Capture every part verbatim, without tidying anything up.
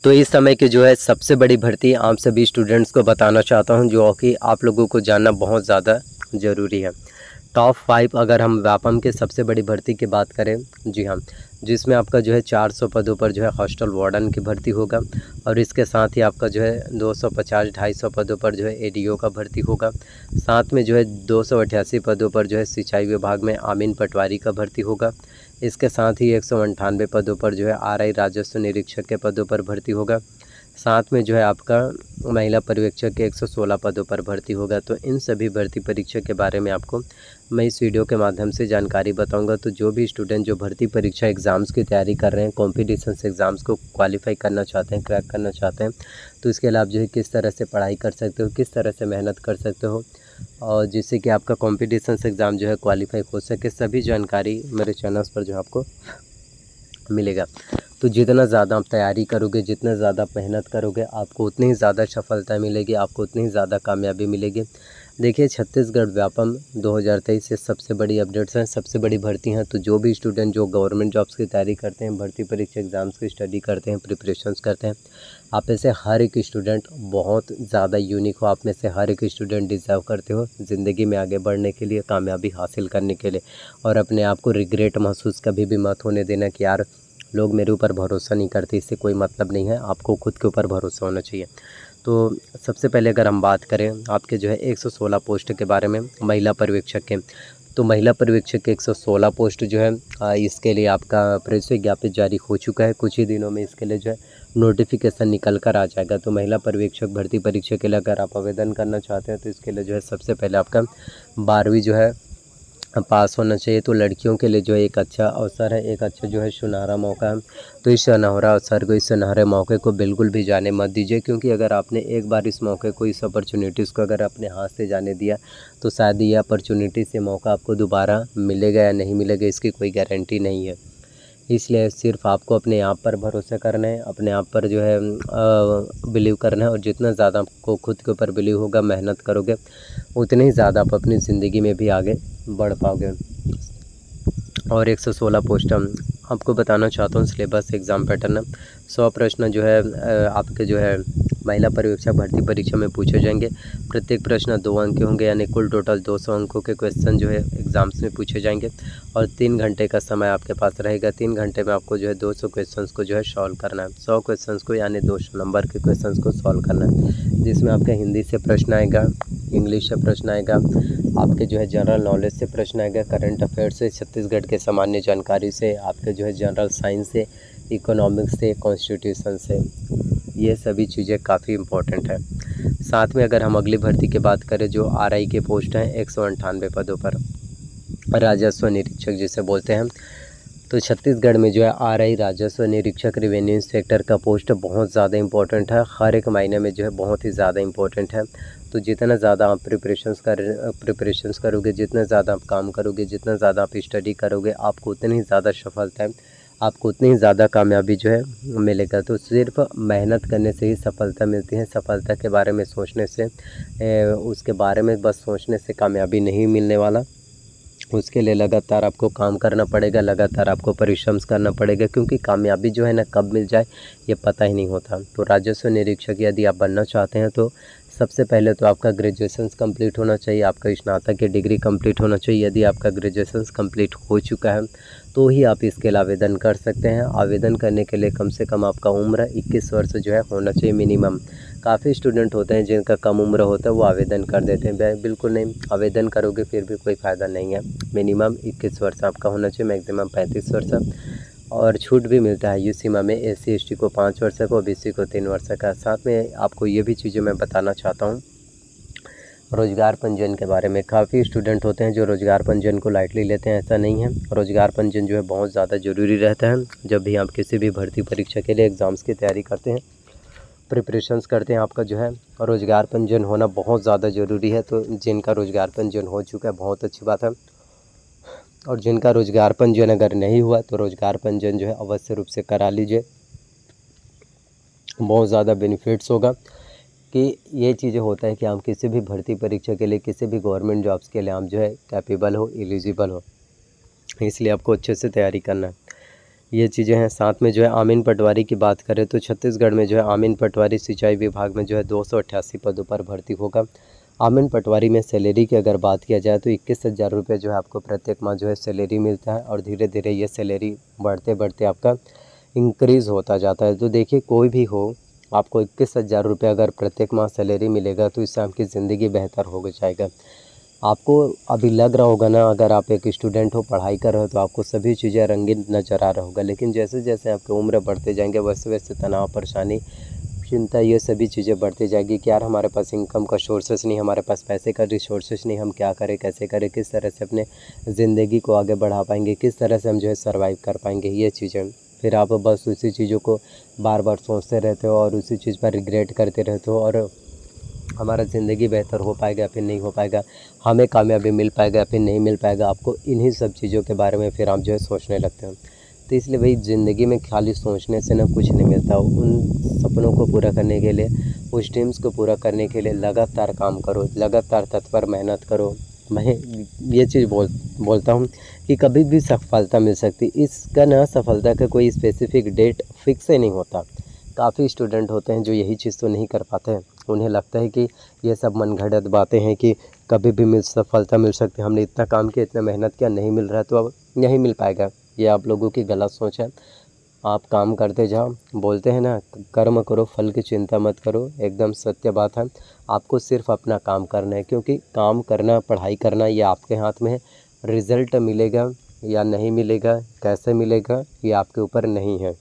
तो इस समय की जो है सबसे बड़ी भर्ती आप सभी स्टूडेंट्स को बताना चाहता हूं, जो कि आप लोगों को जानना बहुत ज़्यादा ज़रूरी है। टॉप फाइव अगर हम व्यापम के सबसे बड़ी भर्ती की बात करें, जी हाँ, जिसमें आपका जो है चार सौ पदों पर जो है हॉस्टल वार्डन की भर्ती होगा, और इसके साथ ही आपका जो है दो सौ पचास ढाई सौ पदों पर जो है एडीओ का भर्ती होगा। साथ में जो है दो सौ अट्ठासी पदों पर जो है सिंचाई विभाग में आमीन पटवारी का भर्ती होगा। इसके साथ ही एक सौ अंठानवे पदों पर जो है आरआई राजस्व निरीक्षक के पदों पर भर्ती होगा। साथ में जो है आपका महिला पर्यवेक्षक के एक सौ सोलह पदों पर भर्ती होगा। तो इन सभी भर्ती परीक्षा के बारे में आपको मैं इस वीडियो के माध्यम से जानकारी बताऊंगा। तो जो भी स्टूडेंट जो भर्ती परीक्षा एग्ज़ाम्स की तैयारी कर रहे हैं, कॉम्पिटिशन्स एग्ज़ाम्स को क्वालिफाई करना चाहते हैं, क्रैक करना चाहते हैं, तो इसके लिए आप जो है किस तरह से पढ़ाई कर सकते हो, किस तरह से मेहनत कर सकते हो, और जिससे कि आपका कॉम्पिटिशन्स एग्ज़ाम जो है क्वालिफाई हो सके, सभी जानकारी मेरे चैनल्स पर जो है आपको मिलेगा। तो जितना ज़्यादा आप तैयारी करोगे, जितना ज़्यादा मेहनत करोगे, आपको उतनी ही ज़्यादा सफलता मिलेगी, आपको उतनी ही ज़्यादा कामयाबी मिलेगी। देखिए, छत्तीसगढ़ व्यापम दो हज़ार तेईस से सबसे बड़ी अपडेट्स हैं, सबसे बड़ी भर्ती हैं। तो जो भी स्टूडेंट जो गवर्नमेंट जॉब्स की तैयारी करते हैं, भर्ती परीक्षा एग्ज़ाम्स की स्टडी करते हैं, प्रिपरेशंस करते हैं, आप में से हर एक स्टूडेंट बहुत ज़्यादा यूनिक हो, आप में से हर एक स्टूडेंट डिज़र्व करते हो ज़िंदगी में आगे बढ़ने के लिए, कामयाबी हासिल करने के लिए। और अपने आप को रिग्रेट महसूस कभी भी मत होने देना कि यार लोग मेरे ऊपर भरोसा नहीं करते, इससे कोई मतलब नहीं है। आपको खुद के ऊपर भरोसा होना चाहिए। तो सबसे पहले अगर हम बात करें आपके जो है एक सौ सोलह पोस्ट के बारे में, महिला पर्यवेक्षक के, तो महिला पर्यवेक्षक के एक सौ सोलह पोस्ट जो है इसके लिए आपका प्रेस विज्ञापन जारी हो चुका है। कुछ ही दिनों में इसके लिए जो है नोटिफिकेशन निकल कर आ जाएगा। तो महिला पर्यवेक्षक भर्ती परीक्षा के लिए अगर आप आवेदन करना चाहते हैं, तो इसके लिए जो है सबसे पहले आपका बारहवीं जो है पास होना चाहिए। तो लड़कियों के लिए जो है एक अच्छा अवसर है, एक अच्छा जो है सुनहरा मौका है। तो इस सुनहरा अवसर को, इस सुनहरे मौके को बिल्कुल भी जाने मत दीजिए, क्योंकि अगर आपने एक बार इस मौके को, इस अपॉर्चुनिटीज़ को अगर अपने हाथ से जाने दिया, तो शायद ये अपॉर्चुनिटी से मौका आपको दोबारा मिलेगा या नहीं मिलेगा, इसकी कोई गारंटी नहीं है। इसलिए सिर्फ आपको अपने आप पर भरोसा करना है, अपने आप पर जो है बिलीव करना है, और जितना ज़्यादा आपको खुद के ऊपर बिलीव होगा, मेहनत करोगे, उतनी ही ज़्यादा आप अपनी ज़िंदगी में भी आगे बढ़ पाओगे। और एक सौ सोलह पोस्ट आपको बताना चाहता हूँ सिलेबस एग्ज़ाम पैटर्न। सौ प्रश्न जो है आपके जो है महिला पर्यवेक्षक भर्ती परीक्षा में पूछे जाएंगे। प्रत्येक प्रश्न दो अंक के होंगे, यानी कुल टोटल दो सौ अंकों के क्वेश्चन जो है एग्ज़ाम्स में पूछे जाएंगे। और तीन घंटे का समय आपके पास रहेगा। तीन घंटे में आपको जो है दो सौ क्वेश्चंस को जो है सॉल्व करना है। सौ क्वेश्चंस को, यानी दो सौ नंबर के क्वेश्चंस को सॉल्व करना है, जिसमें आपका हिंदी से प्रश्न आएगा, इंग्लिश से प्रश्न आएगा, आपके जो है जनरल नॉलेज से प्रश्न आएगा, करंट अफेयर्स से, छत्तीसगढ़ के सामान्य जानकारी से, आपके जो है जनरल साइंस से, इकोनॉमिक्स से, कॉन्स्टिट्यूशन से। ये सभी चीज़ें काफ़ी इम्पोर्टेंट है। साथ में अगर हम अगली भर्ती की बात करें, जो आरआई के पोस्ट हैं एक सौ अंठानवे पदों पर, राजस्व निरीक्षक जिसे बोलते हैं, तो छत्तीसगढ़ में जो है आरआई राजस्व निरीक्षक रेवेन्यू इंस्पेक्टर का पोस्ट बहुत ज़्यादा इंपॉर्टेंट है। हर एक महीने में जो है बहुत ही ज़्यादा इंपॉर्टेंट है। तो जितना ज़्यादा आप प्रिपरेशंस कर प्रिपरेशंस करोगे, जितना ज़्यादा आप काम करोगे, जितना ज़्यादा आप स्टडी करोगे, आपको उतनी ही ज़्यादा सफलता है, आपको उतनी ही ज़्यादा कामयाबी जो है मिलेगा। तो सिर्फ मेहनत करने से ही सफलता मिलती है। सफलता के बारे में सोचने से, उसके बारे में बस सोचने से कामयाबी नहीं मिलने वाला। उसके लिए लगातार आपको काम करना पड़ेगा, लगातार आपको परिश्रम करना पड़ेगा, क्योंकि कामयाबी जो है ना कब मिल जाए ये पता ही नहीं होता। तो राजस्व निरीक्षक यदि आप बनना चाहते हैं, तो सबसे पहले तो आपका ग्रेजुएशन कंप्लीट होना चाहिए, आपका स्नातक की डिग्री कंप्लीट होना चाहिए। यदि आपका ग्रेजुएशन कंप्लीट हो चुका है तो ही आप इसके लिए आवेदन कर सकते हैं। आवेदन करने के लिए कम से कम आपका उम्र इक्कीस वर्ष जो है होना चाहिए मिनिमम। काफ़ी स्टूडेंट होते हैं जिनका कम उम्र होता है, वो आवेदन कर देते हैं। बिल्कुल नहीं, आवेदन करोगे फिर भी कोई फ़ायदा नहीं है। मिनिमम इक्कीस वर्ष आपका होना चाहिए, मैक्सिमम पैंतीस वर्ष, और छूट भी मिलता है आयु सीमा में। एस सी एस टी को पाँच वर्ष का, ओ बी सी को तीन वर्ष का। साथ में आपको ये भी चीज़ें मैं बताना चाहता हूँ रोज़गार पंजीयन के बारे में। काफ़ी स्टूडेंट होते हैं जो रोज़गार पंजीयन को लाइटली लेते हैं, ऐसा नहीं है। रोज़गार पंजीयन जो है बहुत ज़्यादा ज़रूरी रहता है जब भी आप किसी भी भर्ती परीक्षा के लिए एग्ज़ाम्स की तैयारी करते हैं, प्रिपरेशंस करते हैं। आपका जो है रोज़गार पंजीयन होना बहुत ज़्यादा ज़रूरी है। तो जिनका रोज़गार पंजीयन हो चुका है बहुत अच्छी बात है, और जिनका रोज़गार पंजीयन अगर नहीं हुआ तो रोज़गार पंजीयन जो है अवश्य रूप से करा लीजिए। बहुत ज़्यादा बेनिफिट्स होगा कि ये चीज़ें होता है कि आप किसी भी भर्ती परीक्षा के लिए, किसी भी गवर्नमेंट जॉब्स के लिए आप जो है कैपेबल हो, एलिजिबल हो, इसलिए आपको अच्छे से तैयारी करना है। ये चीज़ें हैं। साथ में जो है आमीन पटवारी की बात करें तो छत्तीसगढ़ में जो है आमीन पटवारी सिंचाई विभाग में जो है दो सौ अट्ठासी पदों पर भर्ती होगा। आमीन पटवारी में सैलरी की अगर बात किया जाए तो इक्कीस हज़ार रुपये जो है आपको प्रत्येक माह जो है सैलरी मिलता है और धीरे धीरे ये सैलरी बढ़ते बढ़ते आपका इंक्रीज़ होता जाता है। तो देखिए कोई भी हो, आपको इक्कीस हज़ार रुपये अगर प्रत्येक माह सैलरी मिलेगा तो इससे आपकी ज़िंदगी बेहतर हो जाएगा। आपको अभी लग रहा होगा ना, अगर आप एक स्टूडेंट हो, पढ़ाई कर रहे हो, तो आपको सभी चीज़ें रंगीन नज़र आ रहा होगा, लेकिन जैसे जैसे आपकी उम्र बढ़ते जाएंगे वैसे वैसे तनाव, परेशानी, चिंता, ये सभी चीज़ें बढ़ती जाएगी कि यार हमारे पास इनकम का सोर्सेस नहीं, हमारे पास पैसे का रिसोर्सेस नहीं, हम क्या करें, कैसे करें, किस तरह से अपने ज़िंदगी को आगे बढ़ा पाएंगे, किस तरह से हम जो है सर्वाइव कर पाएंगे, ये चीज़ें। फिर आप बस उसी चीज़ों को बार बार सोचते रहते हो और उसी चीज़ पर रिग्रेट करते रहते हो, और हमारा ज़िंदगी बेहतर हो पाएगा फिर नहीं हो पाएगा, हमें कामयाबी मिल पाएगा फिर नहीं मिल पाएगा, आपको इन्हीं सब चीज़ों के बारे में फिर आप जो है सोचने लगते हैं। तो इसलिए भाई ज़िंदगी में खाली सोचने से ना कुछ नहीं मिलता। उन सपनों को पूरा करने के लिए, उस ड्रीम्स को पूरा करने के लिए लगातार काम करो, लगातार तत्पर मेहनत करो। मैं ये चीज़ बोल बोलता हूँ कि कभी भी सफलता मिल सकती, इसका ना सफलता का कोई स्पेसिफिक डेट फिक्स ही नहीं होता। काफ़ी स्टूडेंट होते हैं जो यही चीज़ तो नहीं कर पाते हैं, उन्हें लगता है कि ये सब मनगढ़ंत बातें हैं कि कभी भी मिल सफलता मिल सकती है, हमने इतना काम किया, इतना मेहनत किया, नहीं मिल रहा है तो अब नहीं मिल पाएगा। ये आप लोगों की गलत सोच है। आप काम करते जाओ, बोलते हैं ना कर्म करो फल की चिंता मत करो, एकदम सत्य बात है। आपको सिर्फ अपना काम करना है, क्योंकि काम करना, पढ़ाई करना ये आपके हाथ में है। रिज़ल्ट मिलेगा या नहीं मिलेगा, कैसे मिलेगा, ये आपके ऊपर नहीं है।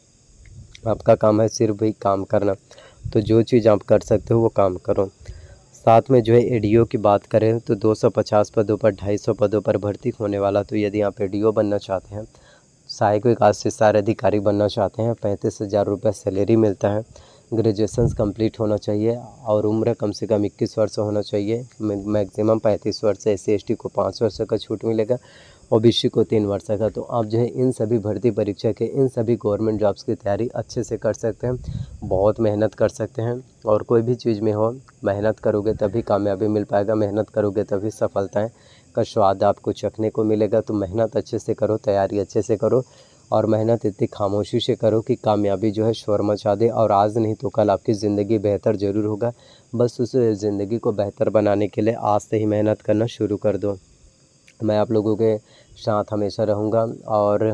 आपका काम है सिर्फ भाई काम करना। तो जो चीज़ आप कर सकते हो वो काम करो। साथ में जो है एडीओ की बात करें तो दो सौ पचास पदों पर ढाई सौ पदों पर भर्ती होने वाला। तो यदि आप एडीओ बनना चाहते हैं, सहायक विकास विस्तार अधिकारी बनना चाहते हैं, पैंतीस हज़ार रुपये सैलरी मिलता है। ग्रेजुएशन कंप्लीट होना चाहिए और उम्र कम से कम इक्कीस वर्ष होना चाहिए। मैक्सिमम पैंतीस वर्ष, एस सी एस टी को पाँच वर्ष का छूट मिलेगा, ओबीसी को तीन वर्ष का। तो आप जो है इन सभी भर्ती परीक्षा के, इन सभी गवर्नमेंट जॉब्स की तैयारी अच्छे से कर सकते हैं, बहुत मेहनत कर सकते हैं। और कोई भी चीज़ में हो, मेहनत करोगे तभी कामयाबी मिल पाएगा, मेहनत करोगे तभी सफलताएं का स्वाद आपको चखने को मिलेगा। तो मेहनत अच्छे से करो, तैयारी अच्छे से करो, और मेहनत इतनी खामोशी से करो कि कामयाबी जो है शोर मचा दे, और आज नहीं तो कल आपकी ज़िंदगी बेहतर ज़रूर होगा। बस उस ज़िंदगी को बेहतर बनाने के लिए आज से ही मेहनत करना शुरू कर दो। मैं आप लोगों के साथ हमेशा रहूँगा और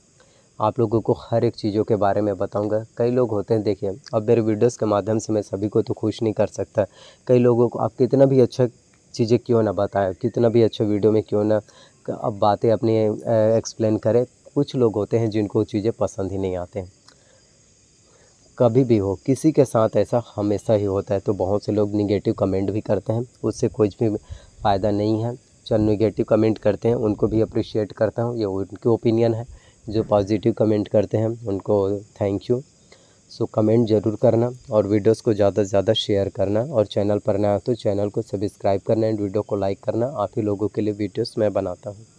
आप लोगों को हर एक चीज़ों के बारे में बताऊंगा। कई लोग होते हैं, देखिए अब मेरे वीडियोस के माध्यम से मैं सभी को तो खुश नहीं कर सकता। कई लोगों को आप कितना भी अच्छा चीज़ें क्यों ना बताएं, कितना भी अच्छा वीडियो में क्यों ना अब बातें अपनी एक्सप्लेन करें, कुछ लोग होते हैं जिनको चीज़ें पसंद ही नहीं आते हैं। कभी भी हो, किसी के साथ ऐसा हमेशा ही होता है। तो बहुत से लोग निगेटिव कमेंट भी करते हैं, उससे कुछ भी फ़ायदा नहीं है। चल निगेटिव कमेंट करते हैं उनको भी अप्रिशिएट करता हूँ, ये उनकी ओपिनियन है। जो पॉजिटिव कमेंट करते हैं उनको थैंक यू। सो कमेंट ज़रूर करना और वीडियोस को ज़्यादा से ज़्यादा शेयर करना, और चैनल पर नया तो चैनल को सब्सक्राइब करना एंड वीडियो को लाइक करना। आप ही लोगों के लिए वीडियोस मैं बनाता हूँ।